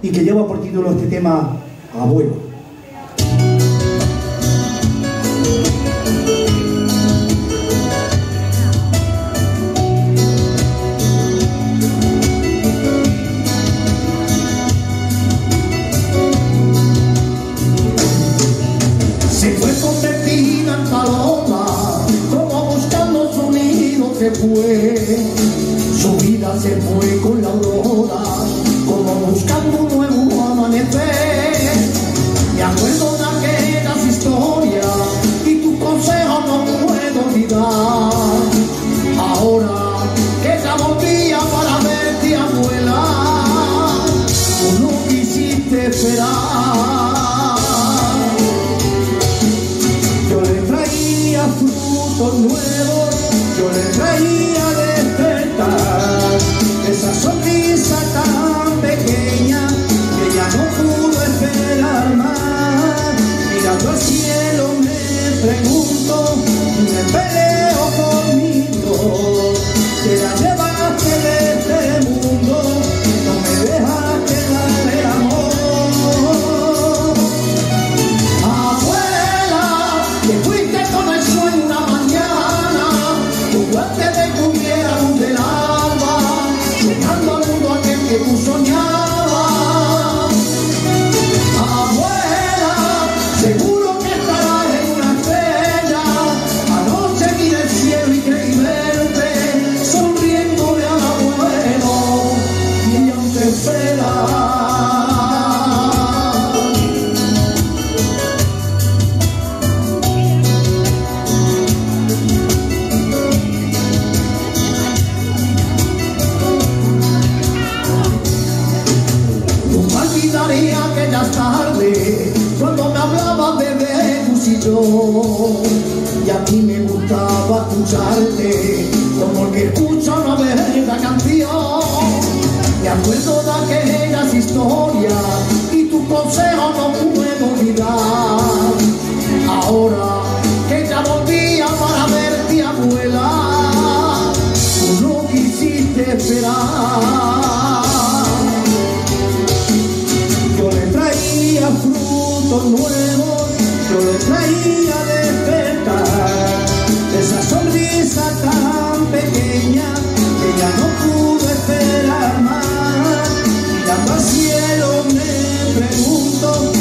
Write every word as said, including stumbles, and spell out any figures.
y que lleva por título este tema, Abuelo. Se fue convertida en paloma, como buscando su nido que fue. Su vida se fue con la aurora, como buscando un nuevo amanecer. Me acuerdo de aquellas historias y tu consejo no puedo olvidar. Ahora que ya volvía para verte, abuela, tú no quisiste esperar. Yo le traía frutos nuevos, yo le traía despertar, esa sonrisa tan pequeña que ya no pudo esperar más. Mirando al cielo me pregunto, me peleo conmigo, te la llevaste de este mundo, no me dejaste darle amor. Abuela, te fuiste con el sueño una mañana, tu muerte te cubriera luz del alba, llegando al mundo aquel que tú soñabas. Abuela, seguro que estarás en una estrella, anoche miré el cielo y creí verte, sonriéndole al abuelo, y aún te espera. Olvidaría aquellas tardes cuando me hablabas de tus y yo, y a ti me gustaba escucharte como el que escucha una bella canción. Me acuerdo de aquellas historias y tu consejo no puedo olvidar. Ahora que ya volvía para verte, abuela, tú no quisiste esperar. Yo le traía frutos nuevos, yo le traía despertar, esa sonrisa tan pequeña que ya no pudo esperar más. Mirando al cielo me pregunto,